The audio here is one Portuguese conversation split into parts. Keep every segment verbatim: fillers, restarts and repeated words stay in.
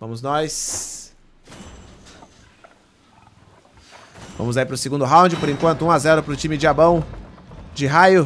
Vamos nós. Vamos aí pro segundo round. Por enquanto, um a zero pro time Diabão de raio.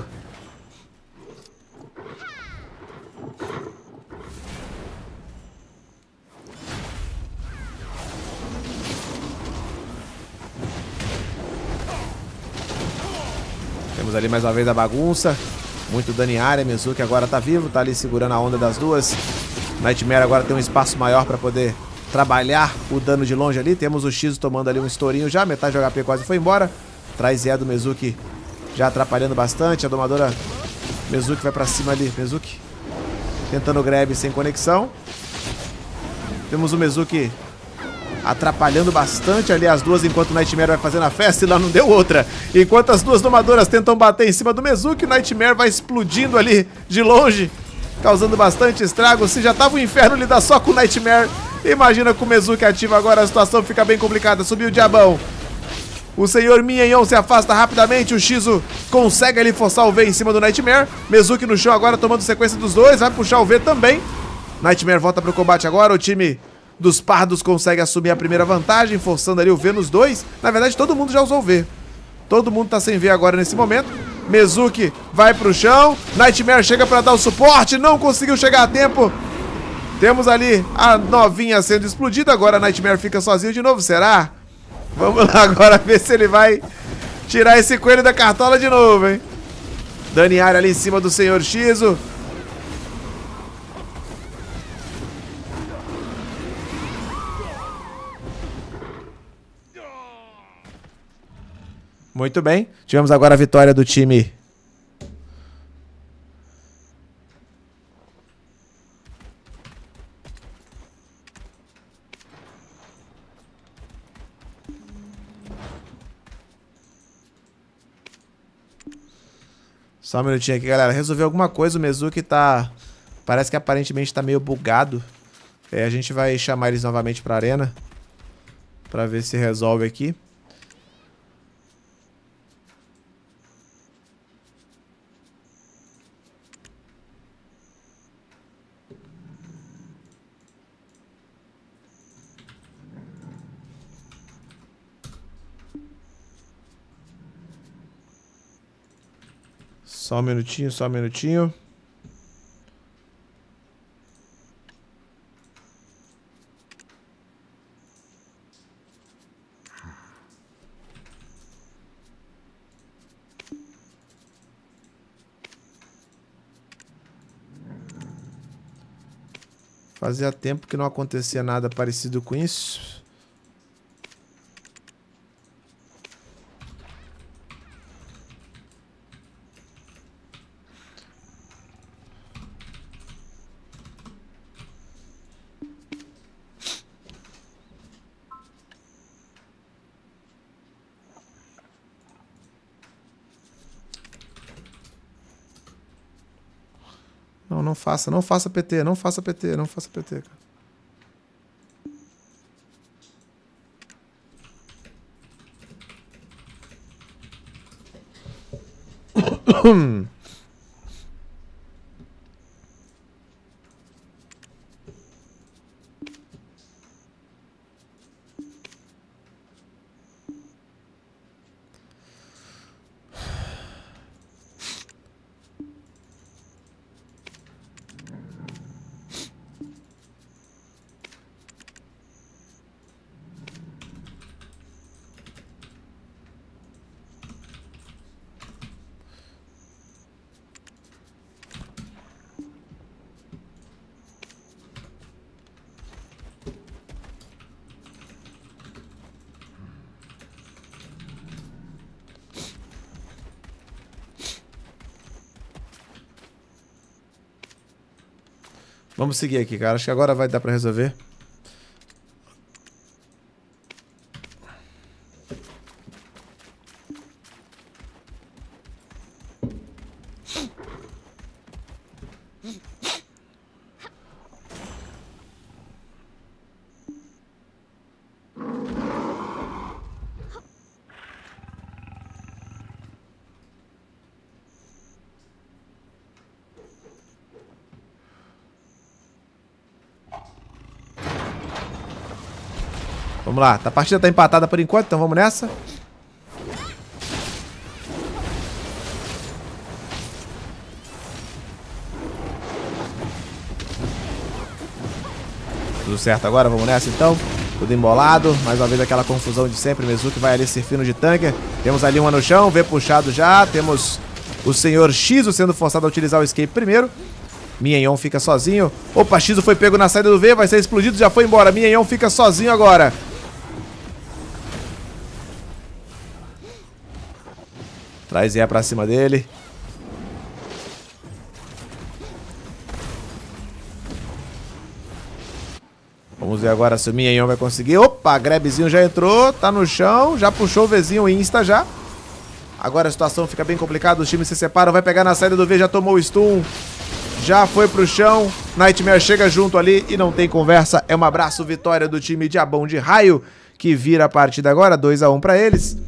Temos ali mais uma vez a bagunça. Muito dano em área. Mizuki agora tá vivo. Tá ali segurando a onda das duas. Nightmare agora tem um espaço maior pra poder trabalhar o dano de longe ali. Temos o Shizu tomando ali um estourinho já. Metade do H P quase foi embora. Traz Zé do Mizuki já atrapalhando bastante. A domadora Mizuki vai pra cima ali. Mizuki tentando grab sem conexão. Temos o Mizuki atrapalhando bastante ali as duas enquanto o Nightmare vai fazendo a festa e lá não deu outra. Enquanto as duas domadoras tentam bater em cima do Mizuki, o Nightmare vai explodindo ali de longe, causando bastante estrago. Se já tava um inferno lidar só com o Nightmare, imagina com o Mizuki ativo agora, a situação fica bem complicada. Subiu o Diabão. O senhor Minhão se afasta rapidamente. O Shizu consegue ali forçar o V em cima do Nightmare. Mizuki no chão agora tomando sequência dos dois. Vai puxar o V também. Nightmare volta pro combate agora. O time dos pardos consegue assumir a primeira vantagem, forçando ali o V nos dois. Na verdade, todo mundo já usou o V. Todo mundo tá sem V agora nesse momento. Mizuki vai pro chão. Nightmare chega pra dar o suporte. Não conseguiu chegar a tempo. Temos ali a novinha sendo explodida. Agora a Nightmare fica sozinho de novo. Será? Vamos lá agora ver se ele vai tirar esse coelho da cartola de novo, hein? Dani área ali em cima do senhor Shizu. Muito bem. Tivemos agora a vitória do time Só um minutinho aqui, galera. Resolveu alguma coisa. O Mizuki tá... Parece que aparentemente tá meio bugado. É, a gente vai chamar eles novamente pra arena pra ver se resolve aqui. Só um minutinho, só um minutinho. Fazia tempo que não acontecia nada parecido com isso. Não, não faça, não faça P T, não faça P T, não faça P T, cara. Vamos seguir aqui, cara. Acho que agora vai dar pra resolver. Vamos lá, a partida tá empatada por enquanto, então vamos nessa. Tudo certo agora, vamos nessa então. Tudo embolado, mais uma vez aquela confusão de sempre. Mezuki vai ali servindo de tanque. Temos ali uma no chão, V puxado já. Temos o senhor Shizu sendo forçado a utilizar o escape primeiro. Minhaion fica sozinho. Opa, Shizu foi pego na saída do V, vai ser explodido, já foi embora. Minhaion fica sozinho agora. Traz Zé pra cima dele. Vamos ver agora se o Minhaion vai conseguir. Opa, Grebzinho já entrou, tá no chão, já puxou o Vzinho insta já. Agora a situação fica bem complicada, os times se separam, vai pegar na saída do V, já tomou o stun. Já foi pro chão, Nightmare chega junto ali e não tem conversa. É um abraço, vitória do time Diabão de Raio, que vira a partida agora, dois a um pra eles.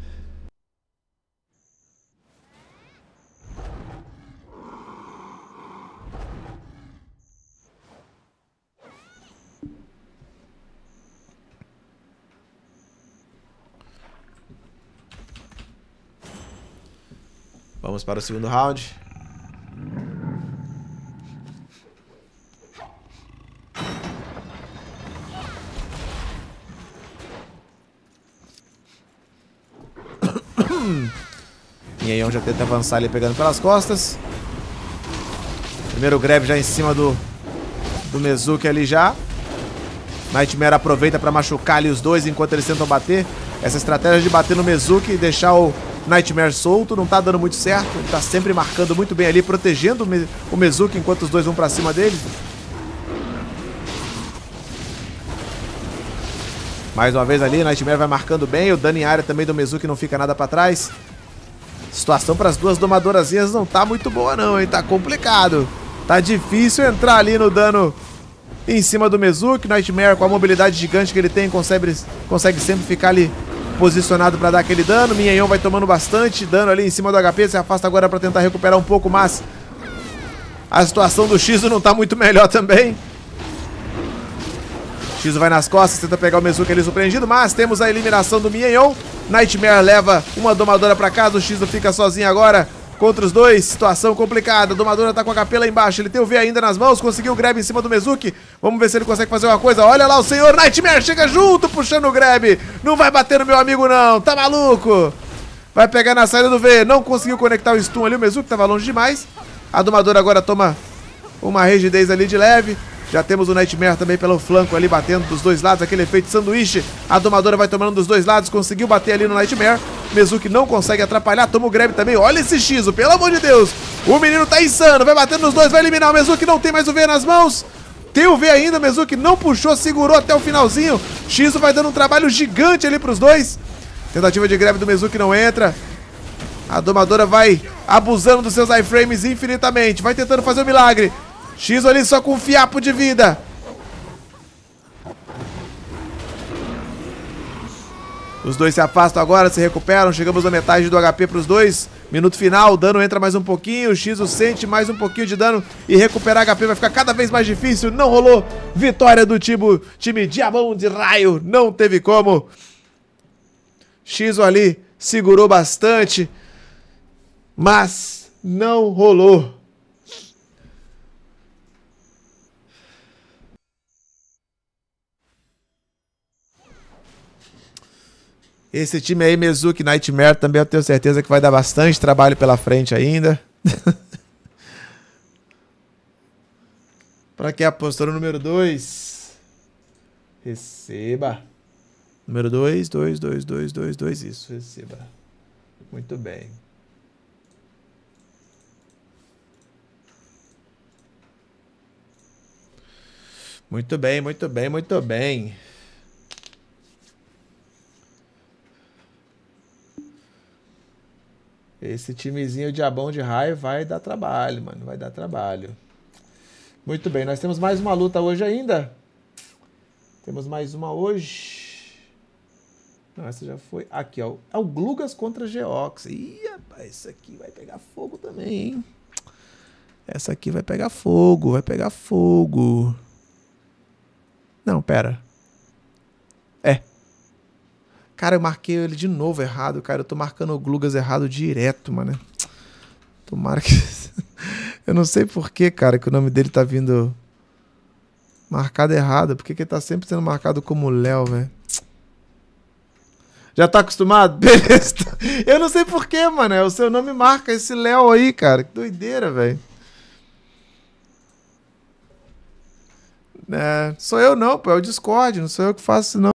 Vamos para o segundo round. Minhaion já tenta avançar ali pegando pelas costas. Primeiro grab já em cima do, do Mezuki ali já. Nightmare aproveita para machucar ali os dois enquanto eles tentam bater. Essa estratégia de bater no Mezuki e deixar o Nightmare solto não tá dando muito certo. Ele tá sempre marcando muito bem ali, protegendo o Mezuki enquanto os dois vão pra cima dele. Mais uma vez ali, Nightmare vai marcando bem. O dano em área também do Mezuki não fica nada pra trás. Situação para as duas domadorazinhas não tá muito boa não, hein? Tá complicado. Tá difícil entrar ali no dano em cima do Mezuki. Nightmare, com a mobilidade gigante que ele tem, consegue, consegue sempre ficar ali posicionado para dar aquele dano. Minhaion vai tomando bastante dano ali em cima do H P. Se afasta agora para tentar recuperar um pouco, mas a situação do Shizu não tá muito melhor também. Shizu vai nas costas, tenta pegar o Mezuki ali surpreendido, mas temos a eliminação do Minhaion. Nightmare leva uma domadora pra casa, o Shizu fica sozinho agora contra os dois. Situação complicada, a domadora tá com o H P lá embaixo, ele tem o V ainda nas mãos, conseguiu o grab em cima do Mezuki. Vamos ver se ele consegue fazer uma coisa. Olha lá o senhor Nightmare, chega junto puxando o grab. Não vai bater no meu amigo não, tá maluco? Vai pegar na saída do V, não conseguiu conectar o stun ali, o Mezuki tava longe demais. A domadora agora toma uma rigidez ali de leve. Já temos o Nightmare também pelo flanco ali, batendo dos dois lados, aquele efeito sanduíche. A domadora vai tomando dos dois lados, conseguiu bater ali no Nightmare. Mezuki não consegue atrapalhar, toma o grab também. Olha esse Shizu, pelo amor de Deus. O menino tá insano, vai batendo nos dois, vai eliminar o Mezuki, não tem mais o V nas mãos. Tem o V ainda, Mezuki não puxou, segurou até o finalzinho. Shizu vai dando um trabalho gigante ali pros dois. Tentativa de grab do Mezuki não entra. A domadora vai abusando dos seus iframes infinitamente, vai tentando fazer o milagre. Shizu ali só com um fiapo de vida. Os dois se afastam agora, se recuperam. Chegamos na metade do H P para os dois. Minuto final, o dano entra mais um pouquinho. O Shizu sente mais um pouquinho de dano. E recuperar H P vai ficar cada vez mais difícil. Não rolou. Vitória do time, time Diabão de Raio. Não teve como. Shizu ali segurou bastante. Mas não rolou. Esse time aí, Mezuki, Nightmare, também eu tenho certeza que vai dar bastante trabalho pela frente ainda. Pra quem apostou no número dois, receba. Número dois, dois, dois, dois, dois, dois, isso, receba. Muito bem. Muito bem, muito bem, muito bem. Esse timezinho Diabão de Raio vai dar trabalho, mano. Vai dar trabalho. Muito bem, nós temos mais uma luta hoje ainda. Temos mais uma hoje. Não, essa já foi. Aqui, ó. É o Glugas contra Geox. Ih, rapaz, isso aqui vai pegar fogo também, hein? Essa aqui vai pegar fogo, vai pegar fogo. Não, pera. É, Cara, eu marquei ele de novo errado, cara. Eu tô marcando o Glugas errado direto, mano. Tomara que... eu não sei por que, cara, que o nome dele tá vindo marcado errado. Por que que ele tá sempre sendo marcado como Léo, velho? Já tá acostumado? Beleza. Eu não sei por que, mano. O seu nome marca esse Léo aí, cara. Que doideira, velho. É, sou eu não, pô. É o Discord. Não sou eu que faço isso, não.